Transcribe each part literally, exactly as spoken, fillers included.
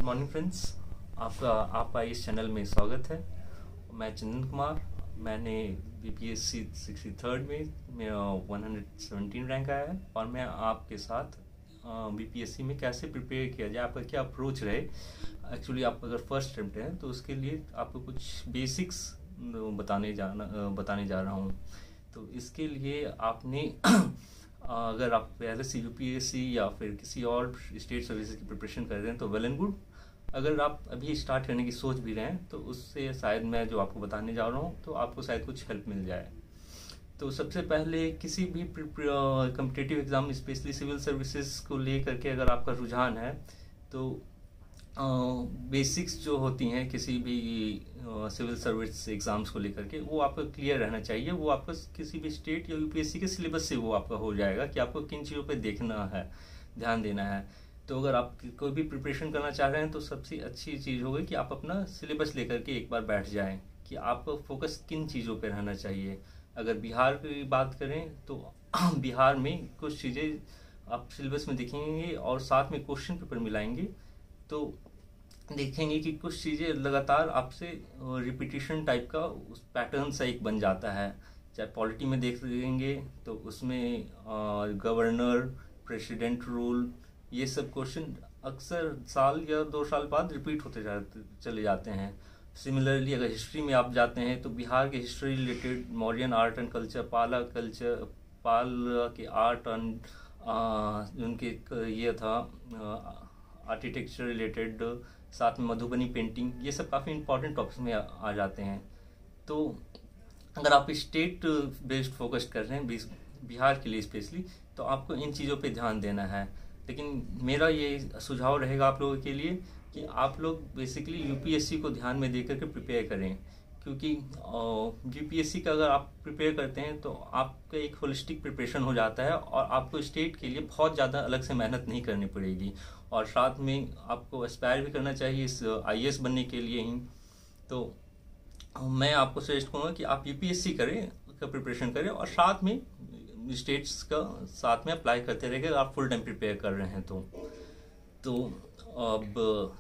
Good morning friends, आपका आपका इस चैनल में स्वागत है। मैं चंदन कुमार, मैंने बीपीएससी सिक्सटी थर्ड में मेरा वन हंड्रेड सेवेंटीन रैंक आया है और मैं आपके साथ बीपीएससी में कैसे प्रिपेयर किया जाए, आपका क्या अप्रोच रहे। एक्चुअली आप अगर फर्स्ट अटेम्प्ट हैं तो उसके लिए आपको कुछ बेसिक्स बताने जाना बताने जा रहा हूँ। तो इसके लिए आपने अगर आप पहले से यूपीएससी या फिर किसी और स्टेट सर्विसेज की प्रिपरेशन कर रहे हैं तो वेल एंड गुड। अगर आप अभी स्टार्ट करने की सोच भी रहे हैं तो उससे शायद मैं जो आपको बताने जा रहा हूँ तो आपको शायद कुछ हेल्प मिल जाए। तो सबसे पहले किसी भी competitive exam specially civil services को लेकर के अगर आपका रुझान है तो बेसिक्स uh, जो होती हैं किसी भी सिविल सर्विस एग्जाम्स को लेकर के वो आपका क्लियर रहना चाहिए। वो आपका किसी भी स्टेट या यूपीएससी के सिलेबस से वो आपका हो जाएगा कि आपको किन चीज़ों पे देखना है, ध्यान देना है। तो अगर आप कोई भी प्रिपरेशन करना चाह रहे हैं तो सबसे अच्छी चीज़ होगी कि आप अपना सिलेबस लेकर के एक बार बैठ जाएं कि आपको फोकस किन चीज़ों पर रहना चाहिए। अगर बिहार की बात करें तो बिहार में कुछ चीज़ें आप सिलेबस में देखेंगे और साथ में क्वेश्चन पेपर मिलाएंगे तो देखेंगे कि कुछ चीज़ें लगातार आपसे रिपीटिशन टाइप का उस पैटर्न सा एक बन जाता है। चाहे पॉलिटी में देख लेंगे तो उसमें गवर्नर, प्रेसिडेंट रूल, ये सब क्वेश्चन अक्सर साल या दो साल बाद रिपीट होते जाते चले जाते हैं। सिमिलरली अगर हिस्ट्री में आप जाते हैं तो बिहार के history related Mauryan art and culture, Pala culture, Pala के आर्ट एंड उनके ये था आर्किटेक्चर रिलेटेड, साथ में मधुबनी पेंटिंग, ये सब काफ़ी इंपॉर्टेंट टॉपिक्स में आ, आ जाते हैं। तो अगर आप स्टेट बेस्ड फोकस कर रहे हैं बिहार के लिए स्पेशली तो आपको इन चीज़ों पे ध्यान देना है। लेकिन मेरा ये सुझाव रहेगा आप लोगों के लिए कि आप लोग बेसिकली यूपीएससी को ध्यान में देकर के प्रिपेयर करें, क्योंकि यूपीएससी का अगर आप प्रिपेयर करते हैं तो आपका एक होलिस्टिक प्रिपरेशन हो जाता है और आपको स्टेट के लिए बहुत ज़्यादा अलग से मेहनत नहीं करनी पड़ेगी। और साथ में आपको एस्पायर भी करना चाहिए इस आईएएस बनने के लिए ही। तो मैं आपको सजेस्ट करूँगा कि आप यूपीएससी करें का प्रिपरेशन करें और साथ में स्टेट्स का साथ में अप्लाई करते रहेंगे अगर आप फुल टाइम प्रिपेयर कर रहे हैं तो तो अब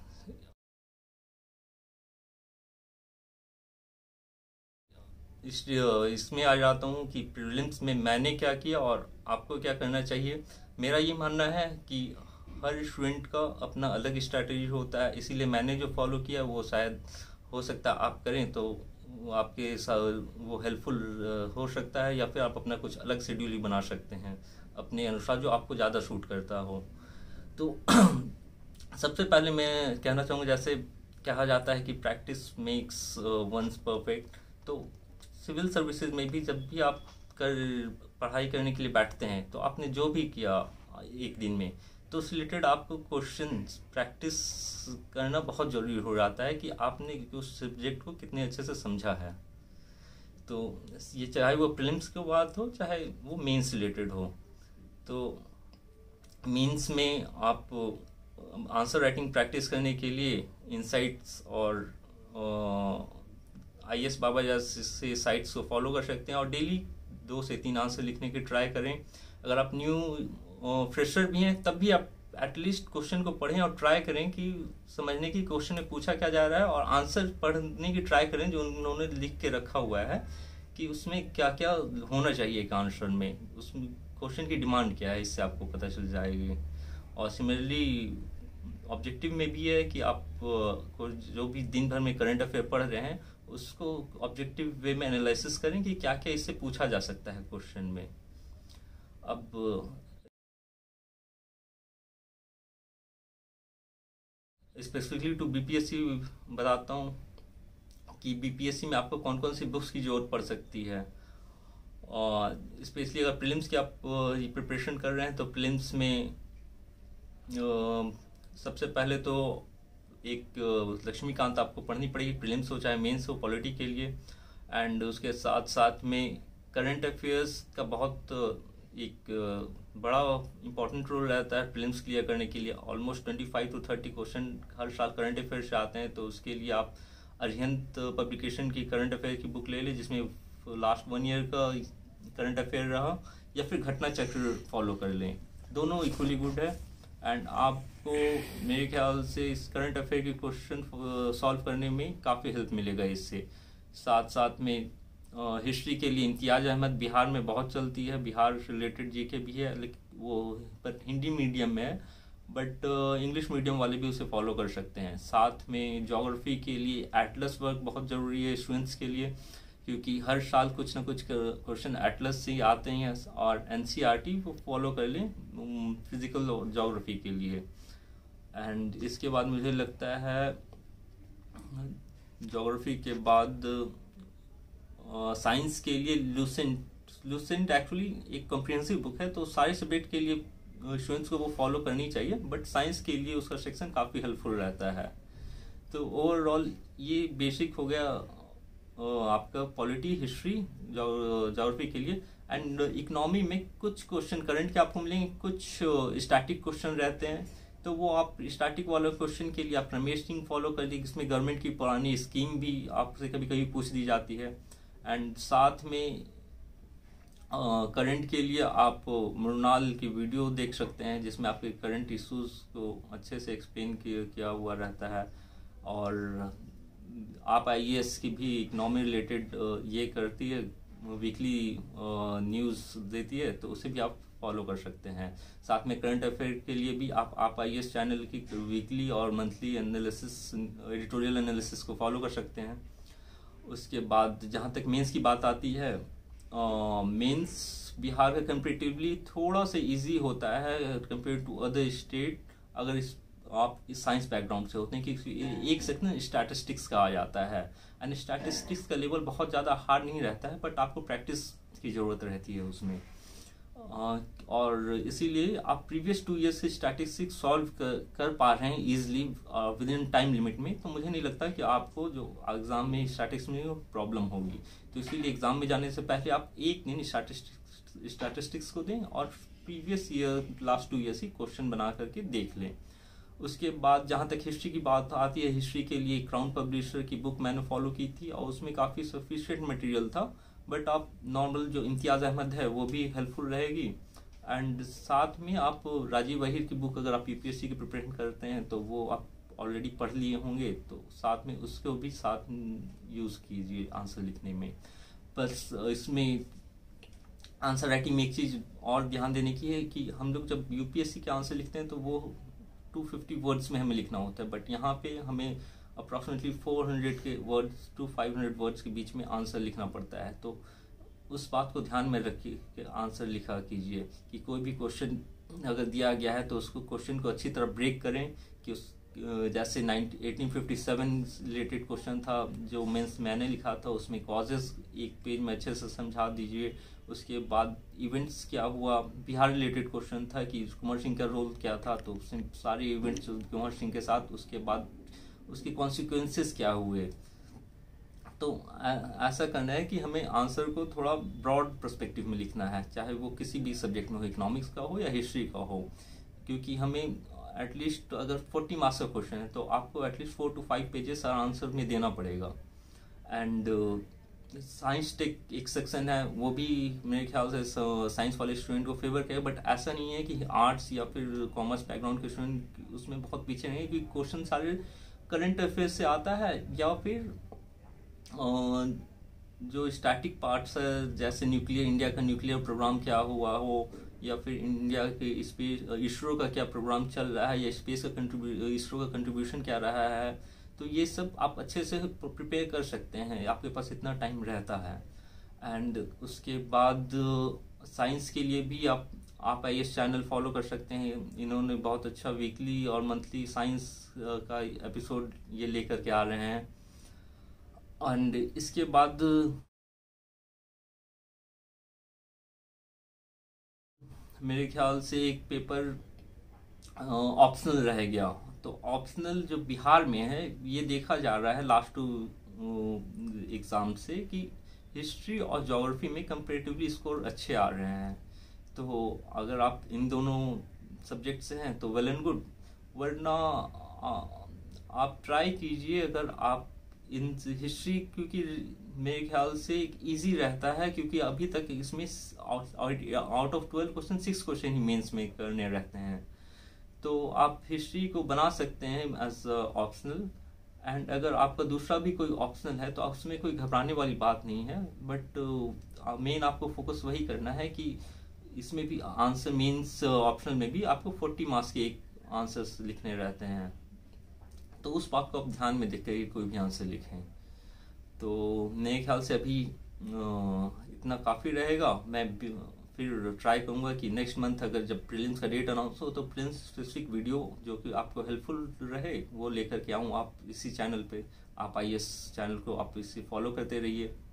इस इसमें आ जाता हूँ कि प्रीलिम्स में मैंने क्या किया और आपको क्या करना चाहिए। मेरा ये मानना है कि हर स्टूडेंट का अपना अलग स्ट्रैटेजी होता है, इसीलिए मैंने जो फॉलो किया वो शायद हो सकता है आप करें तो आपके वो हेल्पफुल हो सकता है, या फिर आप अपना कुछ अलग शेड्यूल ही बना सकते हैं अपने अनुसार जो आपको ज़्यादा सूट करता हो। तो सबसे पहले मैं कहना चाहूँगा, जैसे कहा जाता है कि प्रैक्टिस मेक्स वंस परफेक्ट, तो सिविल सर्विसेज में भी जब भी आप कर पढ़ाई करने के लिए बैठते हैं तो आपने जो भी किया एक दिन में तो उससे रिलेटेड आपको क्वेश्चन प्रैक्टिस करना बहुत ज़रूरी हो जाता है कि आपने उस सब्जेक्ट को कितने अच्छे से समझा है। तो ये चाहे वो प्रीलिम्स की बात हो चाहे वो मेंस रिलेटेड हो। तो मेंस में आप आंसर राइटिंग प्रैक्टिस करने के लिए इनसाइट्स और आई एस बाबा जैसे साइट्स को फॉलो कर सकते हैं और डेली दो से तीन आंसर लिखने की ट्राई करें। अगर आप न्यू फ्रेशर भी हैं तब भी आप एटलीस्ट क्वेश्चन को पढ़ें और ट्राई करें कि समझने की क्वेश्चन में पूछा क्या जा रहा है और आंसर पढ़ने की ट्राई करें जो उन्होंने लिख के रखा हुआ है कि उसमें क्या क्या होना चाहिए एक आंसर में, उस क्वेश्चन की डिमांड क्या है, इससे आपको पता चल जाएगी। और सिमिलरली ऑब्जेक्टिव में भी है कि आप जो भी दिन भर में करंट अफेयर पढ़ रहे हैं उसको ऑब्जेक्टिव वे में एनालिसिस करें कि क्या क्या इससे पूछा जा सकता है क्वेश्चन में। अब स्पेसिफिकली टू बीपीएससी बताता हूँ कि बीपीएससी में आपको कौन कौन सी बुक्स की जरूरत पड़ सकती है। और स्पेशली अगर प्रीलिम्स की आप प्रिपरेशन कर रहे हैं तो प्रीलिम्स में सबसे पहले तो एक लक्ष्मीकांत आपको पढ़नी पड़ेगी, प्रीलिम्स हो चाहे मेंस हो पॉलिटी के लिए। एंड उसके साथ साथ में करंट अफेयर्स का बहुत एक बड़ा इम्पोर्टेंट रोल रहता है प्रीलिम्स क्लियर करने के लिए। Almost twenty five to thirty question हर साल करंट अफेयर से आते हैं, तो उसके लिए आप अरिहंत पब्लिकेशन की करंट अफेयर की बुक ले लें जिसमें लास्ट वन ईयर का करंट अफेयर रहा, या फिर घटना चक्र फॉलो कर लें, दोनों इक्वली गुड है। एंड आपको मेरे ख्याल से इस करंट अफेयर के क्वेश्चन सॉल्व करने में काफ़ी हेल्प मिलेगा इससे। साथ साथ में हिस्ट्री के लिए इम्तियाज़ अहमद बिहार में बहुत चलती है, बिहार रिलेटेड जीके भी है, लेकिन वो पर हिंदी मीडियम में है, बट इंग्लिश मीडियम वाले भी उसे फॉलो कर सकते हैं। साथ में ज्योग्राफी के लिए एटलस वर्क बहुत ज़रूरी है स्टूडेंट्स के लिए, क्योंकि हर साल कुछ ना कुछ क्वेश्चन एटलस से ही आते हैं, और एनसीईआरटी वो फॉलो कर लें फिजिकल और ज्योग्राफी के लिए। एंड इसके बाद मुझे लगता है ज्योग्राफी के बाद साइंस uh, के लिए लूसेंट लूसेंट एक्चुअली एक कॉम्प्रिहेंसिव बुक है, तो सारे सब्जेक्ट के लिए स्टूडेंट्स को वो फॉलो करनी चाहिए, बट साइंस के लिए उसका सेक्शन काफ़ी हेल्पफुल रहता है। तो ओवरऑल ये बेसिक हो गया uh, आपका पॉलिटी, हिस्ट्री, ज्योग्राफी के लिए। एंड इकोनॉमी में कुछ क्वेश्चन करंट के आपको मिलेंगे, कुछ स्टैटिक क्वेश्चन रहते हैं, तो वो आप स्टैटिक वाले क्वेश्चन के लिए आप रमेश सिंह फॉलो कर लीजिए, इसमें गवर्नमेंट की पुरानी स्कीम भी आपसे कभी कभी पूछ दी जाती है। एंड साथ में करंट uh, के लिए आप मृणाल की वीडियो देख सकते हैं, जिसमें आपके करंट इश्यूज को अच्छे से एक्सप्लेन किया हुआ रहता है। और आप आईएएस की भी इकोनॉमी रिलेटेड uh, ये करती है, वीकली न्यूज़ देती है, तो उसे भी आप फॉलो कर सकते हैं। साथ में करंट अफेयर के लिए भी आप आप आईएएस चैनल की वीकली और मंथली एनालिसिस, एडिटोरियल एनालिसिस को फॉलो कर सकते हैं। उसके बाद जहाँ तक मेंस की बात आती है, मेंस बिहार का कंपेरेटिवली थोड़ा सा इजी होता है कंपेयर टू अदर स्टेट, अगर इस आप इस साइंस बैकग्राउंड से होते हैं, कि एक सेक्शन स्टैटिस्टिक्स का आ जाता है। एंड स्टैटिस्टिक्स का लेवल बहुत ज़्यादा हार्ड नहीं रहता है, बट आपको प्रैक्टिस की ज़रूरत रहती है उसमें। Uh, और इसीलिए आप प्रीवियस टू ईयर्स से स्टैटिस्टिक्स सॉल्व कर, कर पा रहे हैं easily within time limit में, तो मुझे नहीं लगता कि आपको जो एग्ज़ाम में स्टैटिस्टिक्स में प्रॉब्लम होगी। तो इसलिए एग्ज़ाम में जाने से पहले आप एक दिन स्टैटिस्टिक्स स्टैटिस्टिक्स को दें और previous year last two years ही क्वेश्चन बना करके देख लें। उसके बाद जहाँ तक हिस्ट्री की बात आती है, हिस्ट्री के लिए क्राउन पब्लिशर की बुक मैंने फॉलो की थी और उसमें काफ़ी सफिशिएंट मटेरियल था, बट आप नॉर्मल जो इम्तियाज़ अहमद है वो भी हेल्पफुल रहेगी। एंड साथ में आप राजीव वहीर की बुक, अगर आप यूपीएससी की प्रिपरेशन करते हैं तो वो आप ऑलरेडी पढ़ लिए होंगे, तो साथ में उसको भी साथ यूज़ कीजिए आंसर लिखने में। बस इसमें आंसर राइटिंग में एक चीज़ और ध्यान देने की है कि हम लोग जब यूपीएससी के आंसर लिखते हैं तो वो टू फिफ्टी वर्ड्स में हमें लिखना होता है, बट यहाँ पे हमें अप्रॉक्सीमेटली फोर हंड्रेड के words two five hundred words के बीच में आंसर लिखना पड़ता है। तो उस बात को ध्यान में रखिए कि आंसर लिखा कीजिए, कि कोई भी क्वेश्चन अगर दिया गया है तो उसको क्वेश्चन को अच्छी तरह ब्रेक करें, कि उस जैसे eighteen fifty seven related question था जो मेंस मैंने लिखा था, उसमें कॉजेस एक पेज में अच्छे से समझा दीजिए। उसके बाद इवेंट्स क्या हुआ, बिहार रिलेटेड क्वेश्चन था कि कुमार सिंह का रोल क्या था, तो उसमें सारे इवेंट्स कुमार सिंह के साथ, उसके बाद उसके कॉन्सिक्वेंसेस क्या हुए। तो ऐसा करना है कि हमें आंसर को थोड़ा ब्रॉड पर्सपेक्टिव में लिखना है, चाहे वो किसी भी सब्जेक्ट में हो, इकोनॉमिक्स का हो या हिस्ट्री का हो, क्योंकि हमें एटलीस्ट अगर फोर्टी मार्क्स का क्वेश्चन है तो आपको at least four to five pages answer में देना पड़ेगा। एंड साइंस टेक एक सेक्शन है, वो भी मेरे ख्याल से साइंस वाले स्टूडेंट को फेवर करे, बट ऐसा नहीं है कि आर्ट्स या फिर कॉमर्स बैकग्राउंड के स्टूडेंट उसमें बहुत पीछे नहीं है, क्योंकि क्वेश्चन सारे करंट अफेयर से आता है, या फिर जो स्टैटिक पार्ट्स है जैसे न्यूक्लियर, इंडिया का न्यूक्लियर प्रोग्राम क्या हुआ हो, या फिर इंडिया के स्पेस इसरो का क्या प्रोग्राम चल रहा है, या स्पेस का कंट्रीब्यू इसरो का कंट्रीब्यूशन क्या रहा है, तो ये सब आप अच्छे से प्रिपेयर कर सकते हैं, आपके पास इतना टाइम रहता है। एंड उसके बाद साइंस के लिए भी आप आप आई एस चैनल फॉलो कर सकते हैं, इन्होंने बहुत अच्छा वीकली और मंथली साइंस का एपिसोड ये लेकर के आ रहे हैं। एंड इसके बाद मेरे ख्याल से एक पेपर ऑप्शनल रह गया, तो ऑप्शनल जो बिहार में है ये देखा जा रहा है लास्ट टू एग्ज़ाम से कि हिस्ट्री और ज्योग्राफी में कंपैरेटिवली स्कोर अच्छे आ रहे हैं। तो अगर आप इन दोनों सब्जेक्ट से हैं तो वेल एंड गुड, वरना आप ट्राई कीजिए अगर आप इन हिस्ट्री, क्योंकि मेरे ख्याल से एक इजी रहता है, क्योंकि अभी तक इसमें out of twelve question six question ही मेंस में करने रहते हैं। तो आप हिस्ट्री को बना सकते हैं एज ऑप्शनल। एंड अगर आपका दूसरा भी कोई ऑप्शनल है तो उसमें कोई घबराने वाली बात नहीं है, बट मेन आपको फोकस वही करना है कि इसमें भी आंसर मीन्स ऑप्शनल में भी आपको फोर्टी मार्क्स के एक आंसर्स लिखने रहते हैं, तो उस बात को आप ध्यान में देख कर कोई भी आंसर लिखें। तो मेरे ख्याल से अभी इतना काफ़ी रहेगा। मैं फिर ट्राई करूँगा कि नेक्स्ट मंथ अगर जब प्रीलिम्स का डेट अनाउंस हो तो प्रीलिम्स स्पेसिफिक वीडियो जो कि आपको हेल्पफुल रहे वो लेकर के आऊँ आप इसी चैनल पे। आप आई एस चैनल को आप इसे फॉलो करते रहिए।